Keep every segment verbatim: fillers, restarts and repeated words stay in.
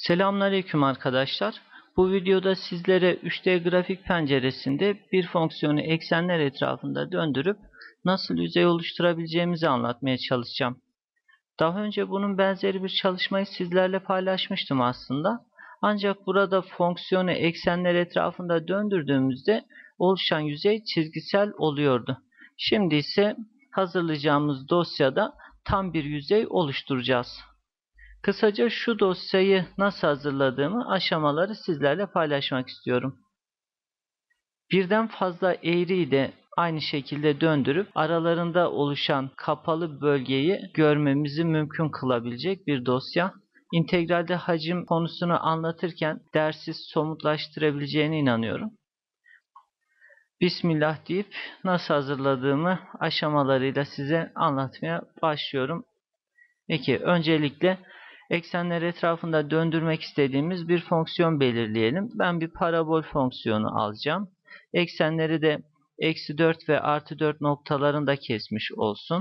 Selamünaleyküm arkadaşlar. Bu videoda sizlere üç D grafik penceresinde bir fonksiyonu eksenler etrafında döndürüp nasıl yüzey oluşturabileceğimizi anlatmaya çalışacağım. Daha önce bunun benzeri bir çalışmayı sizlerle paylaşmıştım aslında. Ancak burada fonksiyonu eksenler etrafında döndürdüğümüzde oluşan yüzey çizgisel oluyordu. Şimdi ise hazırlayacağımız dosyada tam bir yüzey oluşturacağız. Kısaca şu dosyayı nasıl hazırladığımı, aşamaları sizlerle paylaşmak istiyorum. Birden fazla eğriyi de aynı şekilde döndürüp aralarında oluşan kapalı bölgeyi görmemizi mümkün kılabilecek bir dosya. İntegralde hacim konusunu anlatırken dersi somutlaştırabileceğine inanıyorum. Bismillah deyip nasıl hazırladığımı aşamalarıyla size anlatmaya başlıyorum. Peki, öncelikle eksenler etrafında döndürmek istediğimiz bir fonksiyon belirleyelim. Ben bir parabol fonksiyonu alacağım. Eksenleri de eksi dört ve artı dört noktalarında kesmiş olsun.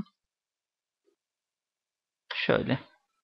Şöyle.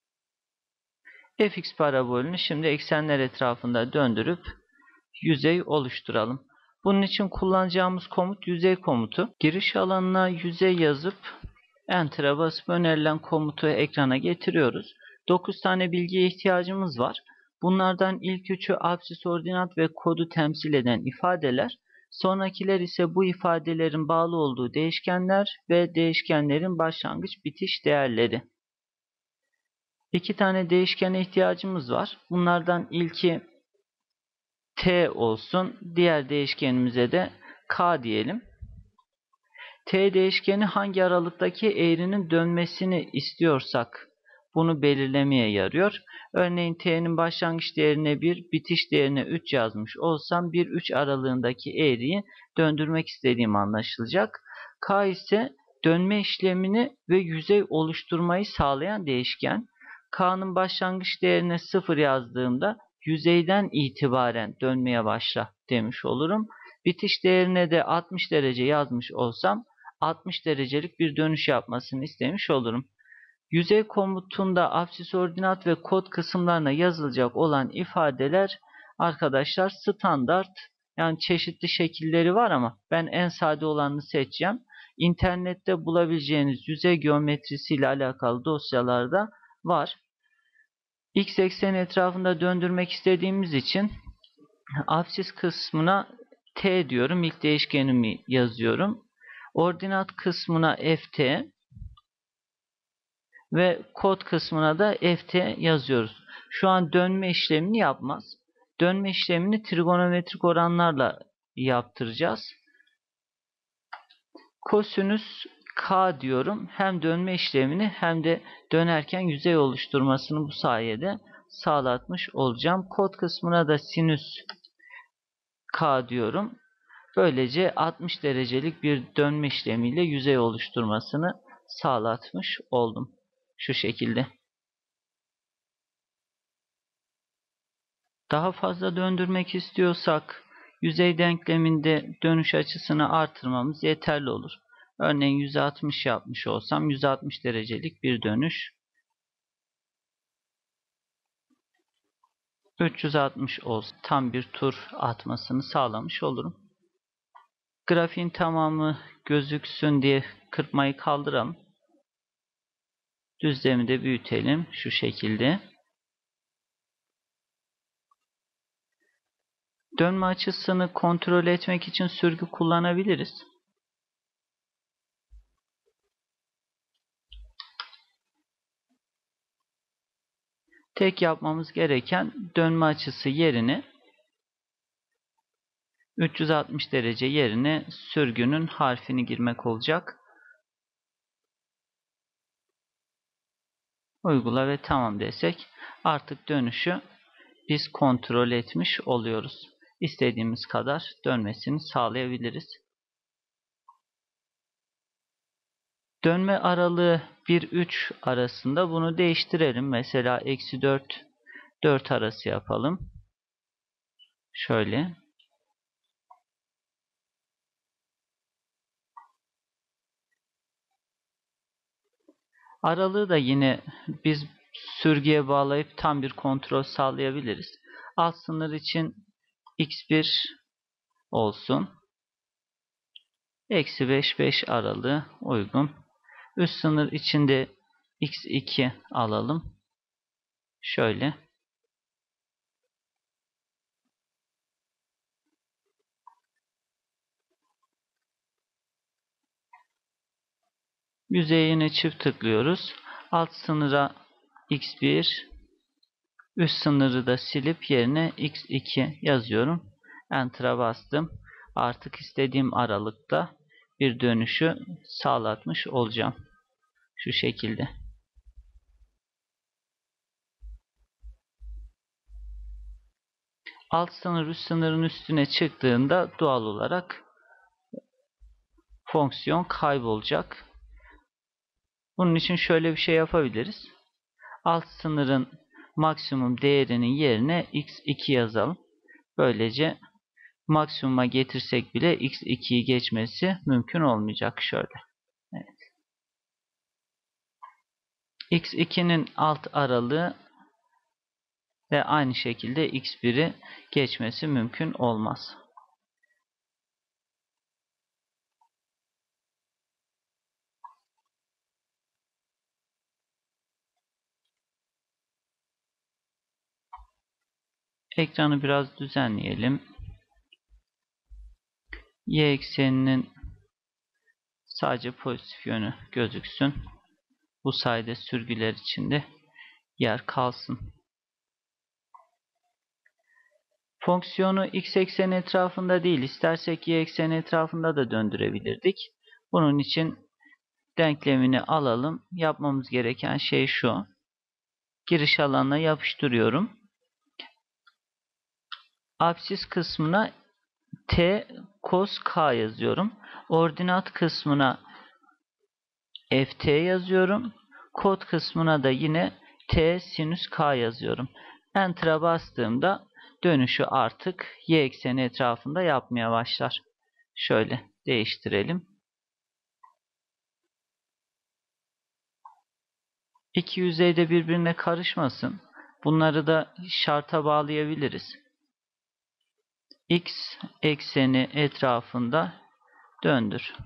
Fx parabolünü şimdi eksenler etrafında döndürüp yüzey oluşturalım. Bunun için kullanacağımız komut yüzey komutu. Giriş alanına yüzey yazıp Enter'a basıp önerilen komutu ekrana getiriyoruz. dokuz tane bilgiye ihtiyacımız var. Bunlardan ilk üçü absis ordinat ve kodu temsil eden ifadeler. Sonrakiler ise bu ifadelerin bağlı olduğu değişkenler ve değişkenlerin başlangıç bitiş değerleri. İki tane değişkene ihtiyacımız var. Bunlardan ilki t olsun. Diğer değişkenimize de k diyelim. T değişkeni hangi aralıktaki eğrinin dönmesini istiyorsak bunu belirlemeye yarıyor. Örneğin t'nin başlangıç değerine bir, bitiş değerine üç yazmış olsam bir üç aralığındaki eğriyi döndürmek istediğim anlaşılacak. K ise dönme işlemini ve yüzey oluşturmayı sağlayan değişken. K'nın başlangıç değerine sıfır yazdığımda yüzeyden itibaren dönmeye başla demiş olurum. Bitiş değerine de altmış derece yazmış olsam altmış derecelik bir dönüş yapmasını istemiş olurum. Yüzey komutunda absis ordinat ve kod kısımlarına yazılacak olan ifadeler arkadaşlar standart, yani çeşitli şekilleri var ama ben en sade olanını seçeceğim. İnternette bulabileceğiniz yüzey geometrisi ile alakalı dosyalarda var. X ekseni etrafında döndürmek istediğimiz için absis kısmına t diyorum. İlk değişkenimi yazıyorum. Ordinat kısmına ft ve kod kısmına da ft yazıyoruz. Şu an dönme işlemini yapmaz. Dönme işlemini trigonometrik oranlarla yaptıracağız. Kosinüs k diyorum. Hem dönme işlemini hem de dönerken yüzey oluşturmasını bu sayede sağlatmış olacağım. Kod kısmına da sinüs k diyorum. Böylece altmış derecelik bir dönme işlemiyle yüzey oluşturmasını sağlatmış oldum. Şu şekilde. Daha fazla döndürmek istiyorsak yüzey denkleminde dönüş açısını artırmamız yeterli olur. Örneğin yüz altmış yapmış olsam yüz altmış derecelik bir dönüş. üç yüz altmış olsa tam bir tur atmasını sağlamış olurum. Grafiğin tamamı gözüksün diye kırpmayı kaldıralım. Düzlemi de büyütelim şu şekilde. Dönme açısını kontrol etmek için sürgü kullanabiliriz. Tek yapmamız gereken dönme açısı yerine üç yüz altmış derece yerine sürgünün harfini girmek olacak. Uygula ve tamam desek artık dönüşü biz kontrol etmiş oluyoruz. İstediğimiz kadar dönmesini sağlayabiliriz. Dönme aralığı bir üç arasında bunu değiştirelim. Mesela eksi dört dört arası yapalım. Şöyle. Aralığı da yine biz sürgüye bağlayıp tam bir kontrol sağlayabiliriz. Alt sınır için x bir olsun. Eksi beş beş aralığı uygun. Üst sınır içinde x iki alalım. Şöyle. Yüzeye yine çift tıklıyoruz. Alt sınıra x bir, üst sınırı da silip yerine x iki yazıyorum. Enter'a bastım. Artık istediğim aralıkta bir dönüşü sağlatmış olacağım. Şu şekilde. Alt sınır üst sınırın üstüne çıktığında doğal olarak fonksiyon kaybolacak. Bunun için şöyle bir şey yapabiliriz. Alt sınırın maksimum değerinin yerine x iki yazalım. Böylece maksimuma getirsek bile x ikiyi geçmesi mümkün olmayacak. Şöyle. Evet. x ikinin alt aralığı ve aynı şekilde x biri geçmesi mümkün olmaz. Ekranı biraz düzenleyelim. Y ekseninin sadece pozitif yönü gözüksün. Bu sayede sürgüler içinde yer kalsın. Fonksiyonu x ekseni etrafında değil, istersek y ekseni etrafında da döndürebilirdik. Bunun için denklemini alalım. Yapmamız gereken şey şu. Giriş alanına yapıştırıyorum. Apsis kısmına t cos k yazıyorum. Ordinat kısmına ft yazıyorum. Kod kısmına da yine t sinüs k yazıyorum. Enter'a bastığımda dönüşü artık y ekseni etrafında yapmaya başlar. Şöyle değiştirelim. İki yüzeyde birbirine karışmasın. Bunları da şarta bağlayabiliriz. X ekseni etrafında döndür.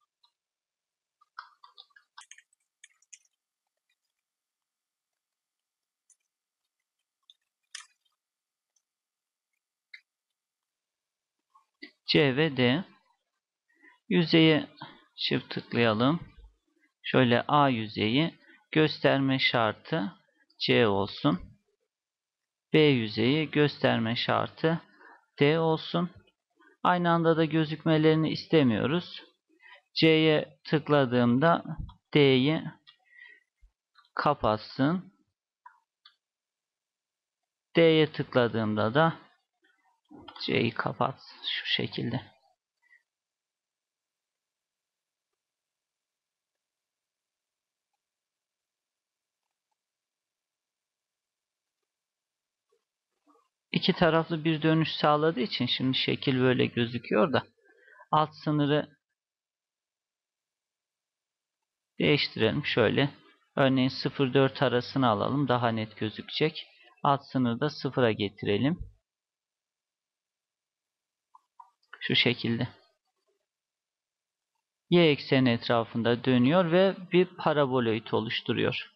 C ve D. Yüzeye çift tıklayalım. Şöyle A yüzeyi gösterme şartı C olsun. B yüzeyi gösterme şartı D olsun. Aynı anda da gözükmelerini istemiyoruz. C'ye tıkladığımda D'yi kapatsın. D'ye tıkladığımda da C'yi kapatsın. Şu şekilde. İki taraflı bir dönüş sağladığı için şimdi şekil böyle gözüküyor da alt sınırı değiştirelim. Şöyle örneğin sıfır dört arasını alalım. Daha net gözükecek. Alt sınırı da sıfıra getirelim. Şu şekilde. Y ekseni etrafında dönüyor ve bir paraboloid oluşturuyor.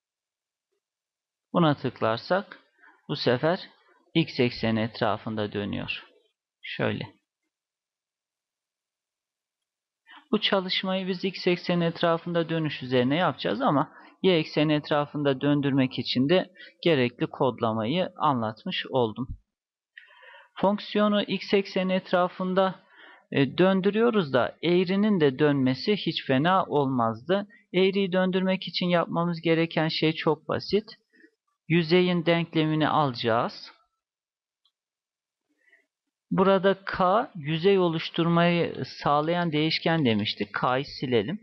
Buna tıklarsak bu sefer x ekseni etrafında dönüyor. Şöyle. Bu çalışmayı biz x ekseni etrafında dönüş üzerine yapacağız ama y ekseni etrafında döndürmek için de gerekli kodlamayı anlatmış oldum. Fonksiyonu x ekseni etrafında e, döndürüyoruz da eğrinin de dönmesi hiç fena olmazdı. Eğriyi döndürmek için yapmamız gereken şey çok basit. Yüzeyin denklemini alacağız. Burada k yüzey oluşturmayı sağlayan değişken demiştik. K'yı silelim.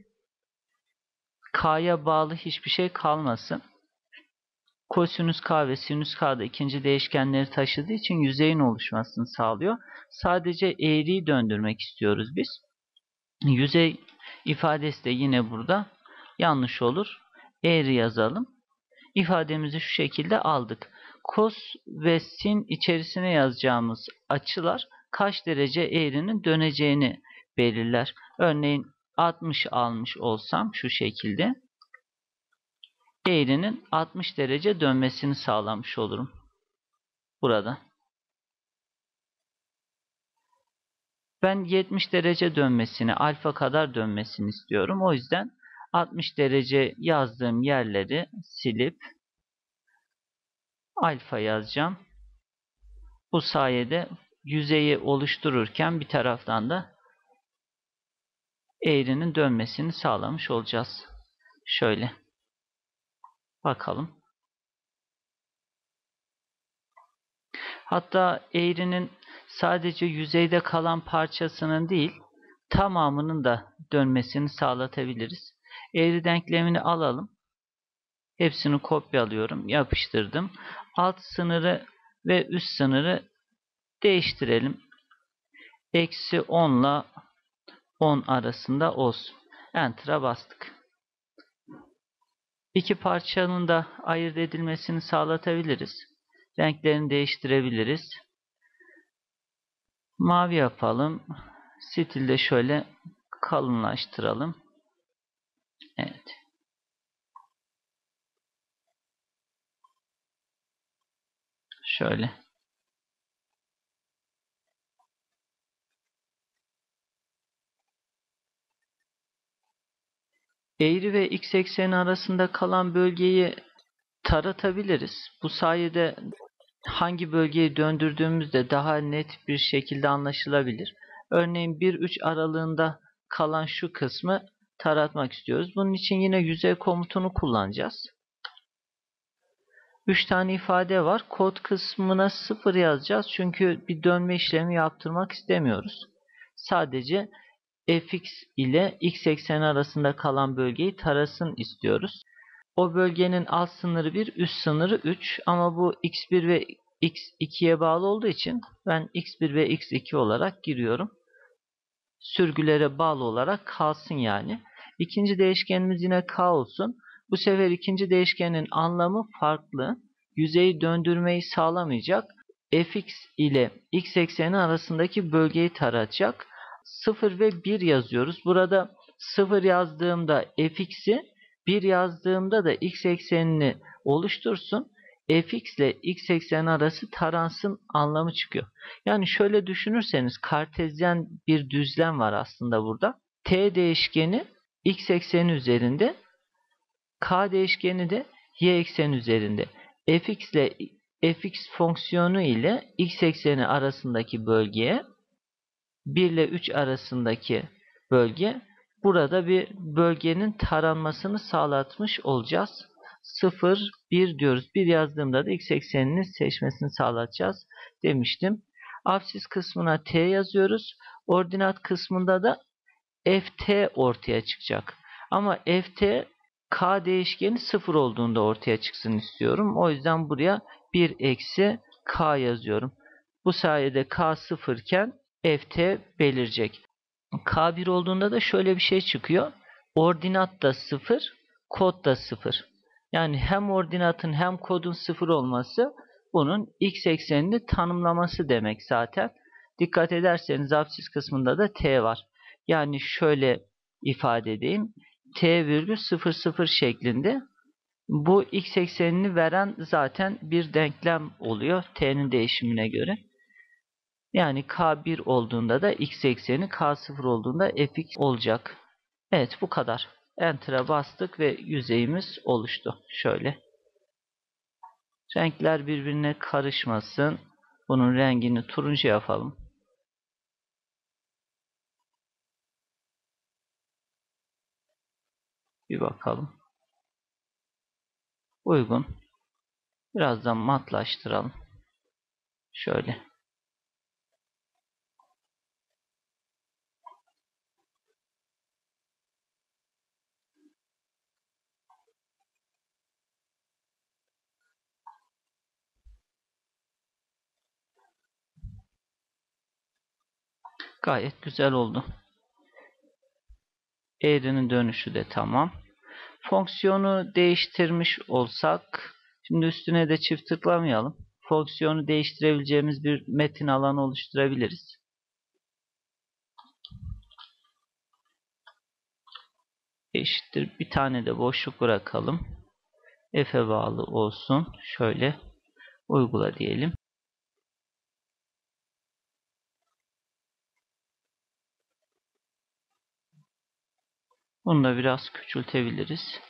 K'ya bağlı hiçbir şey kalmasın. Kosinüs k ve sinüs k da ikinci değişkenleri taşıdığı için yüzeyin oluşmasını sağlıyor. Sadece eğriyi döndürmek istiyoruz biz. Yüzey ifadesi de yine burada yanlış olur. Eğri yazalım. ifademizi şu şekilde aldık. Kos ve sin içerisine yazacağımız açılar kaç derece eğrinin döneceğini belirler. Örneğin altmış almış olsam şu şekilde eğrinin altmış derece dönmesini sağlamış olurum. Burada. Ben yetmiş derece dönmesini, alfa kadar dönmesini istiyorum. O yüzden altmış derece yazdığım yerleri silip alfa yazacağım. Bu sayede yüzeyi oluştururken bir taraftan da eğrinin dönmesini sağlamış olacağız. Şöyle bakalım. Hatta eğrinin sadece yüzeyde kalan parçasının değil, tamamının da dönmesini sağlatabiliriz. Eğri denklemini alalım. Hepsini kopyalıyorum, yapıştırdım. Alt sınırı ve üst sınırı değiştirelim. Eksi on ile on arasında olsun. Enter'a bastık. İki parçanın da ayırt edilmesini sağlatabiliriz. Renklerini değiştirebiliriz. Mavi yapalım. Stilde şöyle kalınlaştıralım. Evet. Şöyle. Eğri ve x ekseni arasında kalan bölgeyi taratabiliriz. Bu sayede hangi bölgeyi döndürdüğümüzde daha net bir şekilde anlaşılabilir. Örneğin bir üç aralığında kalan şu kısmı taratmak istiyoruz. Bunun için yine yüzey komutunu kullanacağız. üç tane ifade var. Kod kısmına sıfır yazacağız. Çünkü bir dönme işlemi yaptırmak istemiyoruz. Sadece fx ile x ekseni arasında kalan bölgeyi tarasın istiyoruz. O bölgenin alt sınırı bir, üst sınırı üç ama bu x bir ve x ikiye bağlı olduğu için ben x bir ve x iki olarak giriyorum. Sürgülere bağlı olarak kalsın yani. İkinci değişkenimiz yine k olsun. Bu sefer ikinci değişkenin anlamı farklı. Yüzeyi döndürmeyi sağlamayacak. Fx ile x ekseni arasındaki bölgeyi taratacak. sıfır ve bir yazıyoruz. Burada sıfır yazdığımda fx'i, bir yazdığımda da x eksenini oluştursun. Fx ile x ekseni arası taransın anlamı çıkıyor. Yani şöyle düşünürseniz kartezyen bir düzlem var aslında burada. T değişkeni x ekseni üzerinde, k değişkeni de y ekseni üzerinde. Fx ile fx fonksiyonu ile x ekseni arasındaki bölgeye bir ile üç arasındaki bölge, burada bir bölgenin taranmasını sağlatmış olacağız. sıfır, bir diyoruz. bir yazdığımda da x eksenini seçmesini sağlatacağız demiştim. Apsis kısmına t yazıyoruz. Ordinat kısmında da ft ortaya çıkacak. Ama ft k değişkeni sıfır olduğunda ortaya çıksın istiyorum. O yüzden buraya bir eksi k yazıyorum. Bu sayede k sıfır iken ft belirecek. k bir olduğunda da şöyle bir şey çıkıyor. Ordinat da sıfır, kod da sıfır. Yani hem ordinatın hem kodun sıfır olması bunun x eksenini tanımlaması demek zaten. Dikkat ederseniz apsis kısmında da t var. Yani şöyle ifade edeyim. T virgül sıfır sıfır şeklinde. Bu x eksenini veren zaten bir denklem oluyor t'nin değişimine göre. Yani k bir olduğunda da x ekseni, k sıfır olduğunda fx olacak. Evet, bu kadar. Enter'a bastık ve yüzeyimiz oluştu. Şöyle. Renkler birbirine karışmasın. Bunun rengini turuncu yapalım. Bir bakalım. Uygun. Birazdan matlaştıralım. Şöyle. Gayet güzel oldu. Eğrinin dönüşü de tamam. Fonksiyonu değiştirmiş olsak, şimdi üstüne de çift tıklamayalım. Fonksiyonu değiştirebileceğimiz bir metin alanı oluşturabiliriz. Eşittir. Bir tane de boşluk bırakalım. F'e bağlı olsun. Şöyle uygula diyelim. Bunu da biraz küçültebiliriz.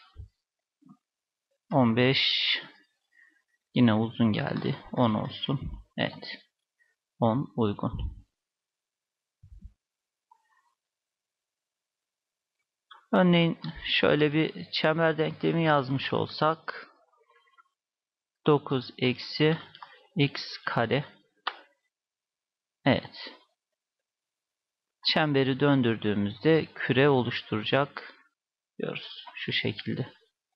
on beş yine uzun geldi. on olsun. Evet. on uygun. Örneğin şöyle bir çember denklemi yazmış olsak dokuz eksi x kare. Evet. Çemberi döndürdüğümüzde küre oluşturacak diyoruz. Şu şekilde.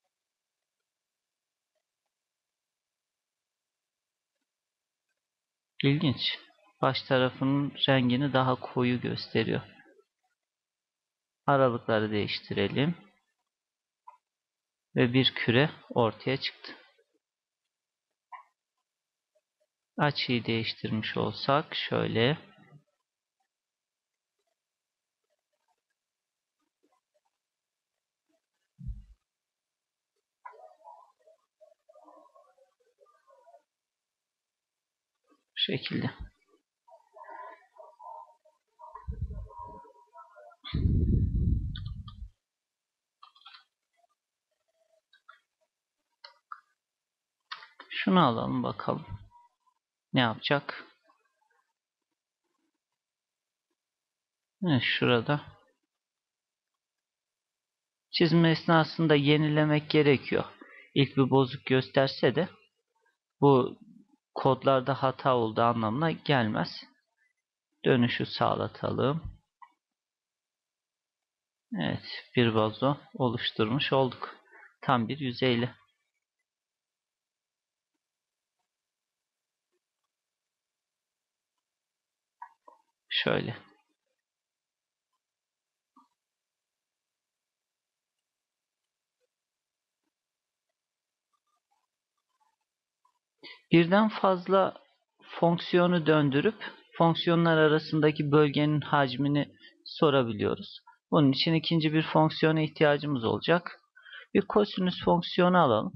İlginç. Baş tarafının rengini daha koyu gösteriyor. Aralıkları değiştirelim. Ve bir küre ortaya çıktı. Açıyı değiştirmiş olsak şöyle. Bu şekilde. Şunu alalım bakalım. Ne yapacak? Evet, şurada. Çizim esnasında yenilemek gerekiyor. İlk bir bozuk gösterse de bu kodlarda hata olduğu anlamına gelmez. Dönüşü sağlatalım. Evet, bir vazo oluşturmuş olduk. Tam bir yüzeyle. Şöyle. Birden fazla fonksiyonu döndürüp fonksiyonlar arasındaki bölgenin hacmini sorabiliyoruz. Bunun için ikinci bir fonksiyona ihtiyacımız olacak. Bir kosinüs fonksiyonu alalım.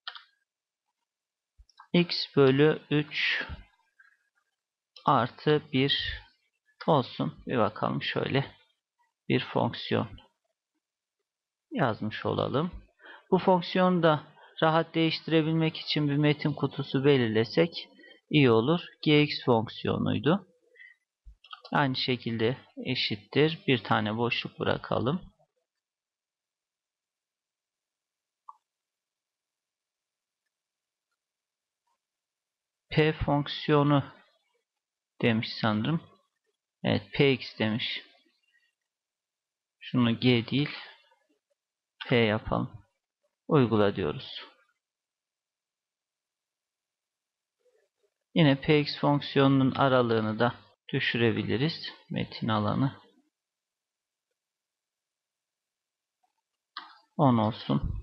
X bölü üç artı bir olsun. Bir bakalım şöyle bir fonksiyon yazmış olalım. Bu fonksiyonu da rahat değiştirebilmek için bir metin kutusu belirlesek iyi olur. Gx fonksiyonuydu. Aynı şekilde eşittir. Bir tane boşluk bırakalım. P fonksiyonu demiş sanırım. Evet, px demiş. Şunu g değil p yapalım. Uygula diyoruz. Yine px fonksiyonunun aralığını da düşürebiliriz. Metin alanı on olsun.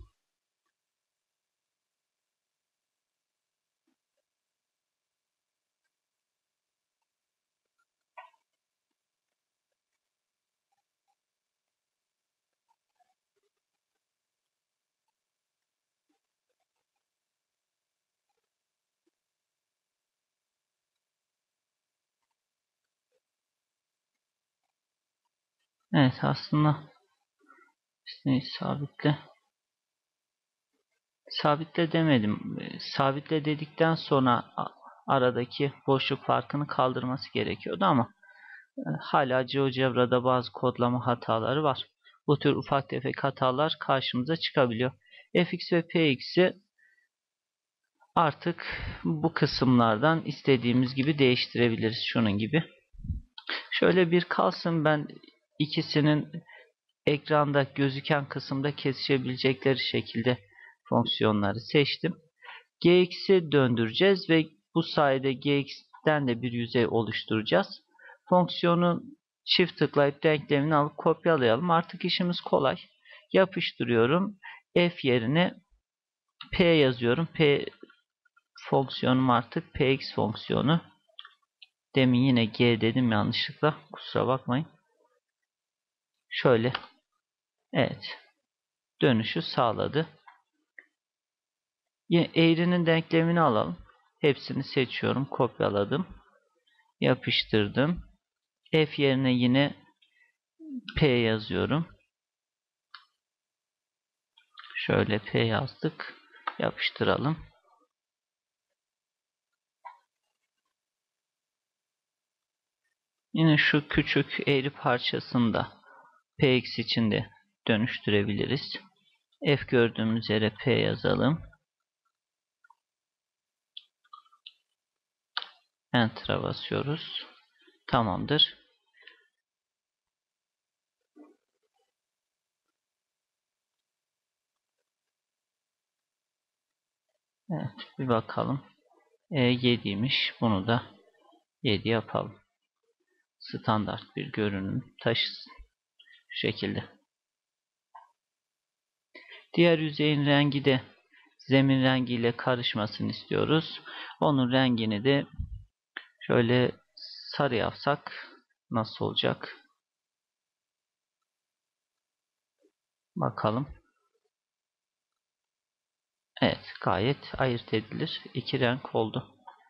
Evet, aslında işte sabitle sabitle demedim. Sabitle dedikten sonra aradaki boşluk farkını kaldırması gerekiyordu ama hala GeoGebra'da bazı kodlama hataları var. Bu tür ufak tefek hatalar karşımıza çıkabiliyor. Fx ve Px'i artık bu kısımlardan istediğimiz gibi değiştirebiliriz. Şunun gibi. Şöyle bir kalsın, ben ikisinin ekranda gözüken kısımda kesişebilecekleri şekilde fonksiyonları seçtim. Gx'i döndüreceğiz ve bu sayede Gx'ten de bir yüzey oluşturacağız. Fonksiyonu çift tıklayıp denklemini alıp kopyalayalım. Artık işimiz kolay. Yapıştırıyorum. F yerine P yazıyorum. P fonksiyonum artık Px fonksiyonu. Demin yine G dedim yanlışlıkla. Kusura bakmayın. Şöyle. Evet. Dönüşü sağladı. Yine eğrinin denklemini alalım. Hepsini seçiyorum. Kopyaladım. Yapıştırdım. F yerine yine P yazıyorum. Şöyle P yazdık. Yapıştıralım. Yine şu küçük eğri parçasını da Px için de dönüştürebiliriz. F gördüğümüz yere P yazalım. Enter'a basıyoruz. Tamamdır. Evet, bir bakalım. E yediymiş. Bunu da yedi yapalım. Standart bir görünüm taşısın. Şu şekilde. Diğer yüzeyin rengi de zemin rengiyle karışmasını istiyoruz. Onun rengini de şöyle sarı yapsak nasıl olacak? Bakalım. Evet, gayet ayırt edilir. İki renk oldu.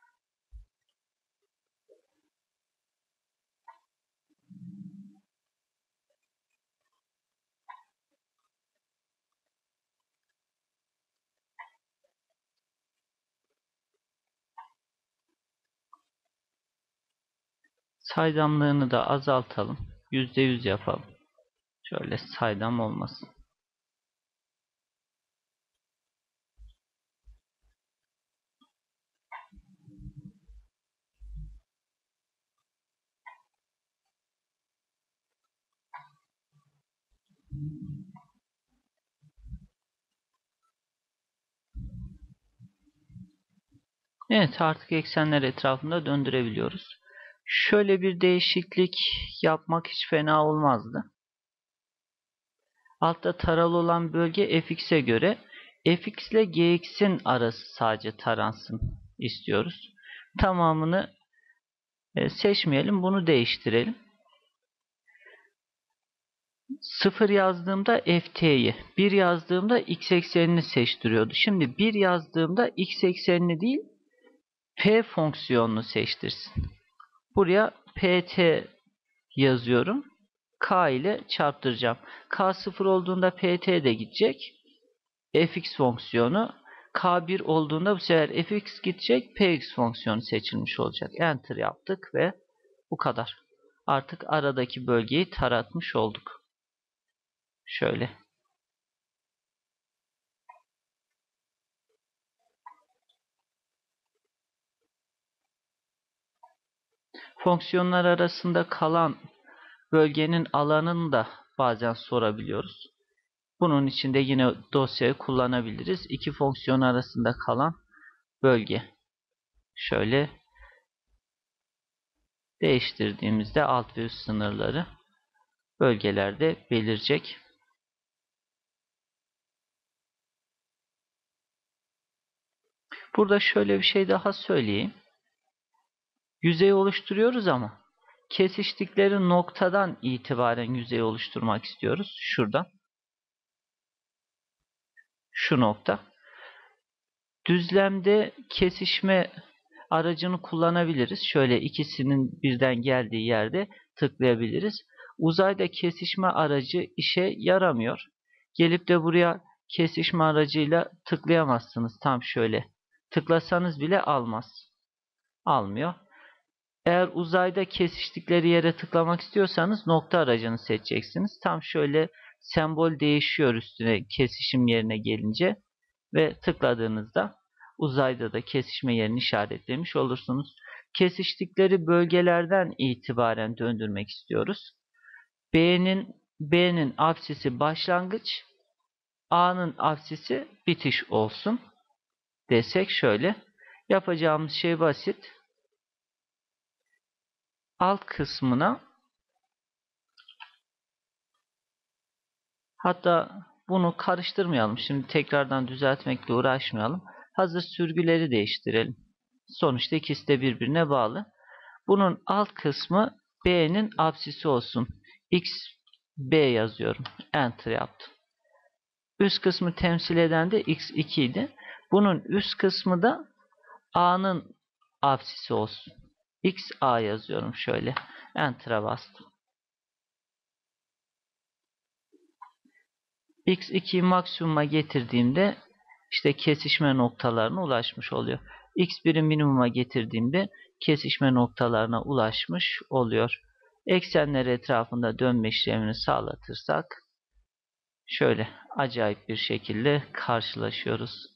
Saydamlığını da azaltalım. yüzde yüz yapalım. Şöyle saydam olmasın. Evet, artık eksenler etrafında döndürebiliyoruz. Şöyle bir değişiklik yapmak hiç fena olmazdı. Altta taralı olan bölge fx'e göre fx ile gx'in arası sadece taransın istiyoruz. Tamamını seçmeyelim. Bunu değiştirelim. sıfır yazdığımda ft'yi, bir yazdığımda x eksenini seçtiriyordu. Şimdi bir yazdığımda x eksenini değil, p fonksiyonunu seçtirsin. Buraya pt yazıyorum. K ile çarptıracağım. K sıfır olduğunda pt de gidecek. Fx fonksiyonu. K bir olduğunda bu sefer fx gidecek. Px fonksiyonu seçilmiş olacak. Enter yaptık ve bu kadar. Artık aradaki bölgeyi taratmış olduk. Şöyle. Fonksiyonlar arasında kalan bölgenin alanını da bazen sorabiliyoruz. Bunun için de yine dosyayı kullanabiliriz. İki fonksiyon arasında kalan bölge. Şöyle değiştirdiğimizde alt ve üst sınırları bölgelerde belirecek. Burada şöyle bir şey daha söyleyeyim. Yüzey oluşturuyoruz ama kesiştikleri noktadan itibaren yüzey oluşturmak istiyoruz. Şuradan. Şu nokta. Düzlemde kesişme aracını kullanabiliriz. Şöyle ikisinin birden geldiği yerde tıklayabiliriz. Uzayda kesişme aracı işe yaramıyor. Gelip de buraya kesişme aracıyla tıklayamazsınız. Tam şöyle. Tıklasanız bile almaz. Almıyor. Eğer uzayda kesiştikleri yere tıklamak istiyorsanız nokta aracını seçeceksiniz. Tam şöyle sembol değişiyor üstüne kesişim yerine gelince ve tıkladığınızda uzayda da kesişme yerini işaretlemiş olursunuz. Kesiştikleri bölgelerden itibaren döndürmek istiyoruz. B'nin B'nin apsisi başlangıç, A'nın apsisi bitiş olsun desek şöyle. Yapacağımız şey basit. Alt kısmına, hatta bunu karıştırmayalım. Şimdi tekrardan düzeltmekle uğraşmayalım. Hazır sürgüleri değiştirelim. Sonuçta ikisi de birbirine bağlı. Bunun alt kısmı B'nin apsisi olsun. X, B yazıyorum. Enter yaptım. Üst kısmı temsil eden de X iki idi. Bunun üst kısmı da A'nın apsisi olsun. X, A yazıyorum şöyle. Enter'a bastım. X ikiyi maksimuma getirdiğimde işte kesişme noktalarına ulaşmış oluyor. X bir'i minimuma getirdiğimde kesişme noktalarına ulaşmış oluyor. Eksenler etrafında dönme işlemini sağlatırsak şöyle acayip bir şekilde karşılaşıyoruz.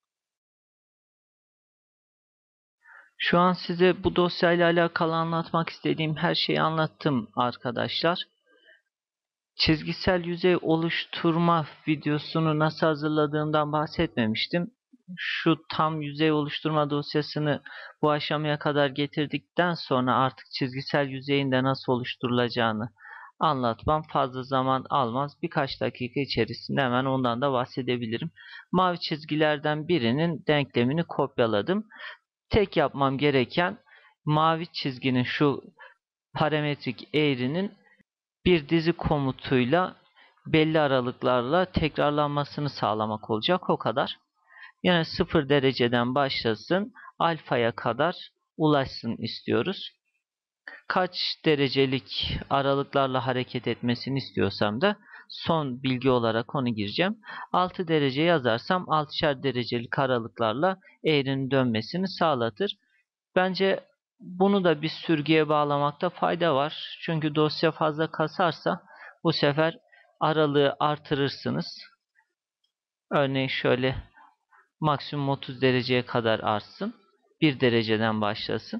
Şu an size bu dosyayla alakalı anlatmak istediğim her şeyi anlattım arkadaşlar. Çizgisel yüzey oluşturma videosunu nasıl hazırladığımdan bahsetmemiştim. Şu tam yüzey oluşturma dosyasını bu aşamaya kadar getirdikten sonra artık çizgisel yüzeyin de nasıl oluşturulacağını anlatmam fazla zaman almaz. Birkaç dakika içerisinde hemen ondan da bahsedebilirim. Mavi çizgilerden birinin denklemini kopyaladım. Tek yapmam gereken mavi çizginin şu parametrik eğrinin bir dizi komutuyla belli aralıklarla tekrarlanmasını sağlamak olacak. O kadar. Yine sıfır dereceden başlasın. Alfaya kadar ulaşsın istiyoruz. Kaç derecelik aralıklarla hareket etmesini istiyorsam da son bilgi olarak onu gireceğim. altı derece yazarsam altışar derecelik aralıklarla eğrinin dönmesini sağlatır. Bence bunu da bir sürgüye bağlamakta fayda var. Çünkü dosya fazla kasarsa bu sefer aralığı artırırsınız. Örneğin şöyle maksimum otuz dereceye kadar artsın. bir dereceden başlasın.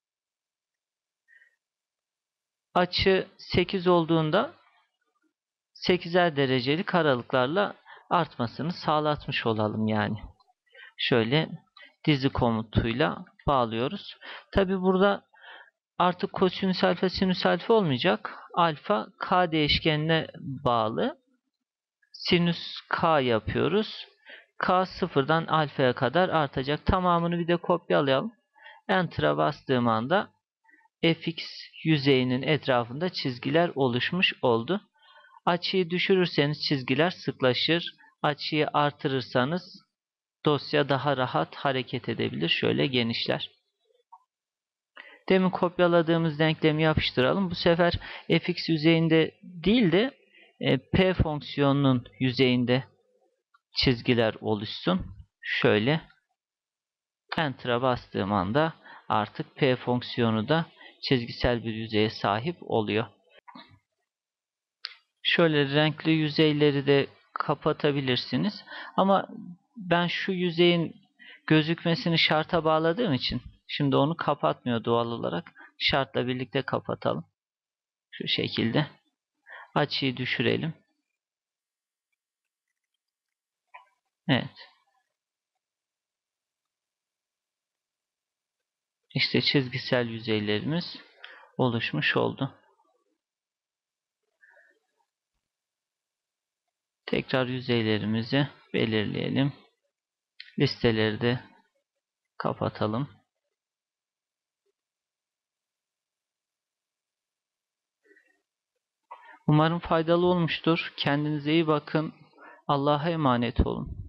Açı sekiz olduğunda sekizer derecelik aralıklarla artmasını sağlatmış olalım yani. Şöyle dizi komutuyla bağlıyoruz. Tabi burada artık kosinüs alfa sinüs alfa olmayacak. Alfa k değişkenine bağlı. Sinüs k yapıyoruz. K sıfırdan alfaya kadar artacak. Tamamını bir de kopyalayalım. Enter'a bastığım anda fx yüzeyinin etrafında çizgiler oluşmuş oldu. Açıyı düşürürseniz çizgiler sıklaşır. Açıyı artırırsanız dosya daha rahat hareket edebilir. Şöyle genişler. Demin kopyaladığımız denklemi yapıştıralım. Bu sefer fx yüzeyinde değil de e, p fonksiyonunun yüzeyinde çizgiler oluşsun. Şöyle Enter'a bastığım anda artık p fonksiyonu da çizgisel bir yüzeye sahip oluyor. Şöyle renkli yüzeyleri de kapatabilirsiniz. Ama ben şu yüzeyin gözükmesini şarta bağladığım için şimdi onu kapatmıyor doğal olarak. Şartla birlikte kapatalım. Şu şekilde. Açıyı düşürelim. Evet. İşte çizgisel yüzeylerimiz oluşmuş oldu. Tekrar yüzeylerimizi belirleyelim. Listeleri de kapatalım. Umarım faydalı olmuştur. Kendinize iyi bakın. Allah'a emanet olun.